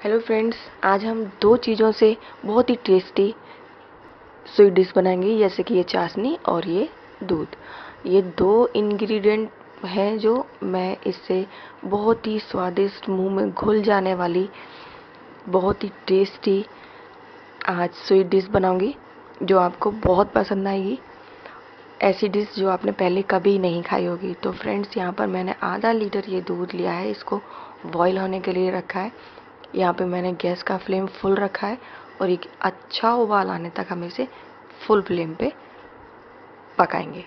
Hello friends, आज हम दो चीज़ों से बहुत ही टेस्टी स्वीट डिश बनाएंगे, जैसे कि ये चाशनी और ये दूध। ये दो इंग्रेडिएंट हैं जो मैं इससे बहुत ही स्वादिष्ट, मुंह में घुल जाने वाली, बहुत ही टेस्टी आज स्वीट डिश बनाऊंगी जो आपको बहुत पसंद आएगी। ऐसी डिश जो आपने पहले कभी नहीं खाई होगी। तो फ्रेंड्स, यहाँ पर मैंने आधा लीटर ये दूध लिया है, इसको बॉईल होने के लिए रखा है। यहाँ पे मैंने गैस का फ्लेम फुल रखा है और एक अच्छा उबाल आने तक हम इसे फुल फ्लेम पे पकाएंगे।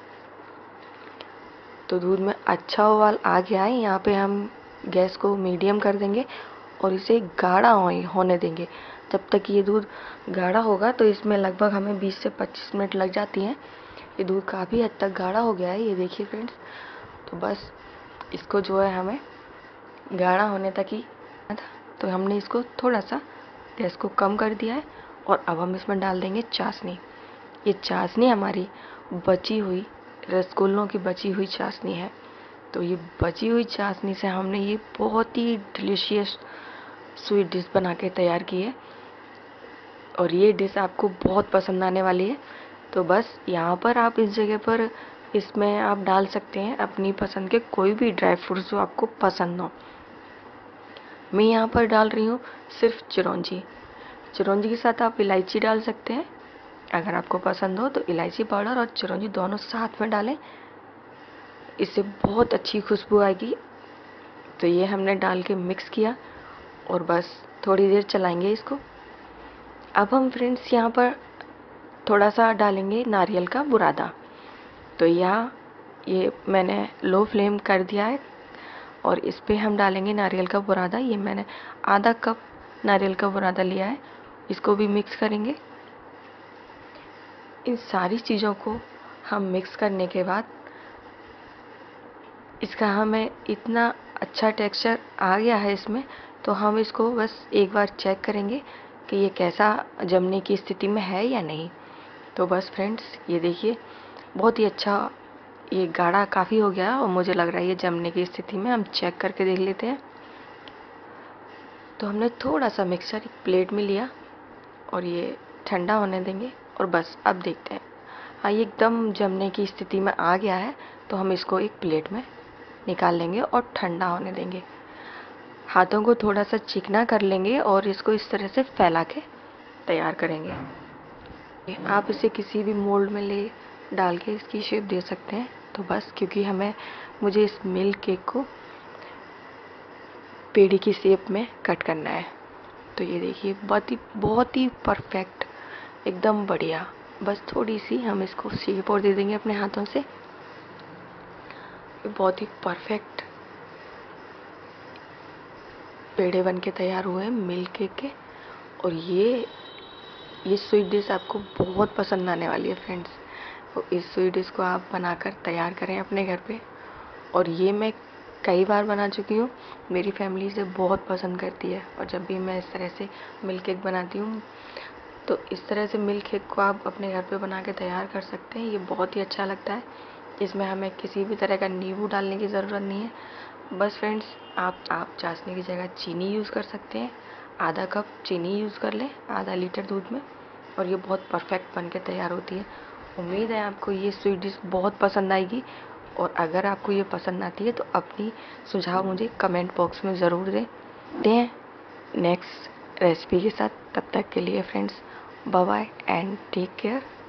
तो दूध में अच्छा उबाल आ गया है। यहाँ पे हम गैस को मीडियम कर देंगे और इसे गाढ़ा होने देंगे। जब तक ये दूध गाढ़ा होगा तो इसमें लगभग हमें 20 से 25 मिनट लग जाती हैं। ये दूध काफ़ी हद तक गाढ़ा हो गया है, ये देखिए फ्रेंड्स। तो बस इसको जो है हमें गाढ़ा होने तक ही था, तो हमने इसको थोड़ा सा गैस को कम कर दिया है। और अब हम इसमें डाल देंगे चाशनी। ये चाशनी हमारी बची हुई रसगुल्लों की बची हुई चाशनी है। तो ये बची हुई चाशनी से हमने ये बहुत ही डिलीशियस स्वीट डिश बना के तैयार की है और ये डिश आपको बहुत पसंद आने वाली है। तो बस यहाँ पर आप इस जगह पर इसमें आप डाल सकते हैं अपनी पसंद के कोई भी ड्राई फ्रूट्स जो आपको पसंद हो। मैं यहाँ पर डाल रही हूँ सिर्फ चिरौंजी। चिरौंजी के साथ आप इलायची डाल सकते हैं, अगर आपको पसंद हो तो इलायची पाउडर और चिरौंजी दोनों साथ में डालें, इससे बहुत अच्छी खुशबू आएगी। तो ये हमने डाल के मिक्स किया और बस थोड़ी देर चलाएंगे इसको। अब हम फ्रेंड्स यहाँ पर थोड़ा सा डालेंगे नारियल का बुरादा। तो यहाँ ये मैंने लो फ्लेम कर दिया है और इस पे हम डालेंगे नारियल का बुरादा। ये मैंने आधा कप नारियल का बुरादा लिया है, इसको भी मिक्स करेंगे। इन सारी चीज़ों को हम मिक्स करने के बाद इसका हमें इतना अच्छा टेक्सचर आ गया है इसमें, तो हम इसको बस एक बार चेक करेंगे कि ये कैसा जमने की स्थिति में है या नहीं। तो बस फ्रेंड्स, ये देखिए बहुत ही अच्छा ये गाढ़ा काफ़ी हो गया और मुझे लग रहा है ये जमने की स्थिति में। हम चेक करके देख लेते हैं। तो हमने थोड़ा सा मिक्सचर एक प्लेट में लिया और ये ठंडा होने देंगे और बस अब देखते हैं। हाँ, ये एकदम जमने की स्थिति में आ गया है, तो हम इसको एक प्लेट में निकाल लेंगे और ठंडा होने देंगे। हाथों को थोड़ा सा चिकना कर लेंगे और इसको इस तरह से फैला के तैयार करेंगे। आप इसे किसी भी मोल्ड में ले डाल के इसकी शेप दे सकते हैं। तो बस क्योंकि मुझे इस मिल्क केक को पेड़ी की शेप में कट करना है। तो ये देखिए बहुत ही परफेक्ट, एकदम बढ़िया। बस थोड़ी सी हम इसको शेप और दे देंगे अपने हाथों से। बहुत ही परफेक्ट पेड़े बन के तैयार हुए हैं मिल्क केक के। और ये स्वीट डिश आपको बहुत पसंद आने वाली है फ्रेंड्स। तो इस स्वीट डिश को आप बनाकर तैयार करें अपने घर पे। और ये मैं कई बार बना चुकी हूँ, मेरी फैमिली इसे बहुत पसंद करती है। और जब भी मैं इस तरह से मिल्क केक बनाती हूँ, तो इस तरह से मिल्क केक को आप अपने घर पे बना के तैयार कर सकते हैं। ये बहुत ही अच्छा लगता है। इसमें हमें किसी भी तरह का नींबू डालने की ज़रूरत नहीं है। बस फ्रेंड्स, आप चाशनी की जगह चीनी यूज़ कर सकते हैं। आधा कप चीनी यूज़ कर लें आधा लीटर दूध में, और ये बहुत परफेक्ट बन के तैयार होती है। उम्मीद है आपको ये स्वीट डिश बहुत पसंद आएगी। और अगर आपको ये पसंद आती है तो अपनी सुझाव मुझे कमेंट बॉक्स में ज़रूर दें नेक्स्ट रेसिपी के साथ। तब तक के लिए friends, bye bye and take care.